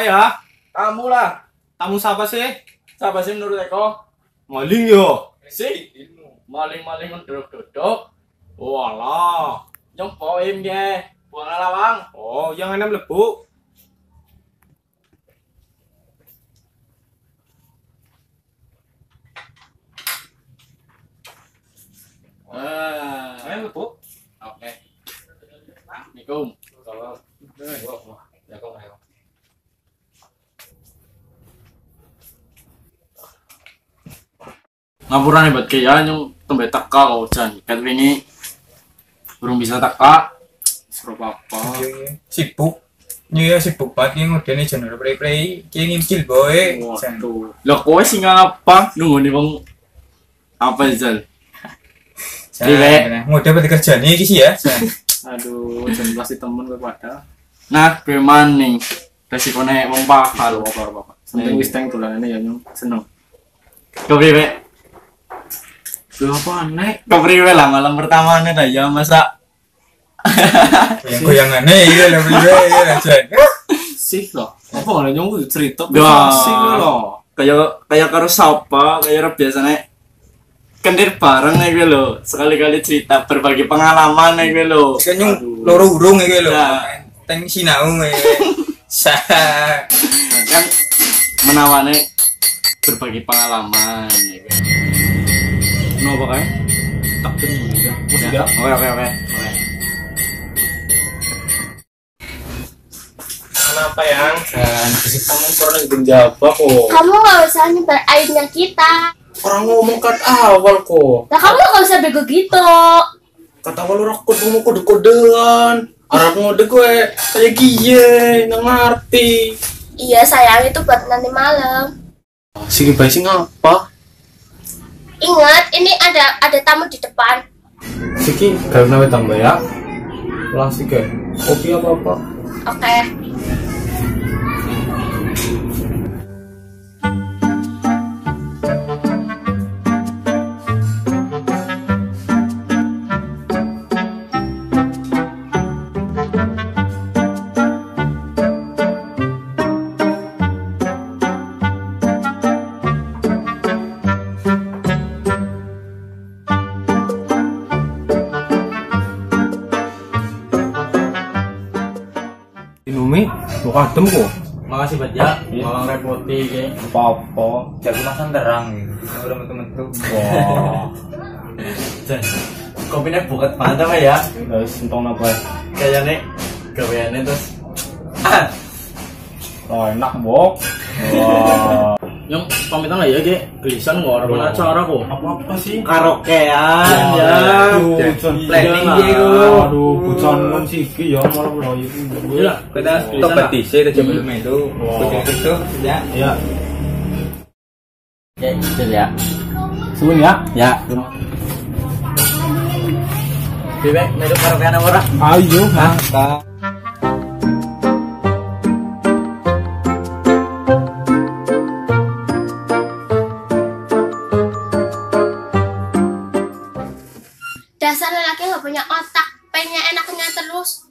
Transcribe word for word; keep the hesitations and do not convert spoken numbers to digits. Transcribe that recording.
ya? Kamu lah. Tamu siapa sih? Siapa sih menurut Eko? Maling yo. Si, maling-maling mendodok-dodok. Walah. Yang poim ya. Buang lawang. Oh, yang enam lebu. Ah, Enam lebu. oke. Assalamualaikum. Kalau Ya kok ayo. Ngapura nih buat kaya nyung tembe teka kau jan. Kat ini belum bisa teka. Seru apa? Sibuk Iya sibuk banget yang udah nih channel play play kayak ngimcil boy. Waduh. Lah kowe sing ngapa? Nunggu nih bang apa Zal? Mudah berarti kerja nih sih ya. Aduh, jam belas temen gue pada. Nah, preman nih. Resikonya wong pahal apa-apa. Seneng wis teng tulanane ya nyung seneng. Kepriwe? Lho apa aneh? Kepriwe lah malam pertamane lah ya masa yang goyangannya iya lah beli ya Jan. sih loh. Apa ngene nyong cerita sih loh. Kayak kayak karo sapa, kayak biasanya kendir bareng nih gue lo. Sekali-kali cerita berbagi pengalaman nih gue lo. Kan nyung loro urung ya lo. Teng sinau ya. Sah. Kan menawane berbagi pengalaman ya kan. No apa kae? Tak tentu ya. Ya. Oke oke oke. Oke. Kenapa yang? Kan kamu pernah genjaba kok. Kamu nggak usah nyebar aibnya kita. Orang ngomong kan awal kok. Nah kamu nggak usah bego gitu. Kata awal orang kok ngomong kode-kodean. Arab ngode gue kayak gie, nggak ngerti. Iya sayang itu buat nanti malam. Si bayi sih ngapa? Ingat ini ada ada tamu di depan. Siki kalau nawe tambah ya. Langsung ke kopi apa apa. Oke. Inumi, lu kadem kok. Makasih banget ya. Malang repoti ke. Apa-apa. Jadi masan terang gitu. Udah temen-temen. Wah. Jan. Kopinya buket banget apa ya? Guys, entong apa? Kayaknya gaweannya terus. Oh, enak, Bok. Wah. Yang pamitan lah ya, Ge. Gelisan nggak orang acara kok. Apa-apa sih? Karaokean ya. Aduh, Planning dia kok. Aduh, bucan kan siki ya malah proyek. Iya, Kita kompetisi itu sebelum itu. Wah. Itu ya. Ya. Ya, betul ya. Suwun ya. Ya. Bebek, melu karaokean apa ora? Ayo, mantap. Dasar lelaki nggak punya otak, pengen enaknya terus.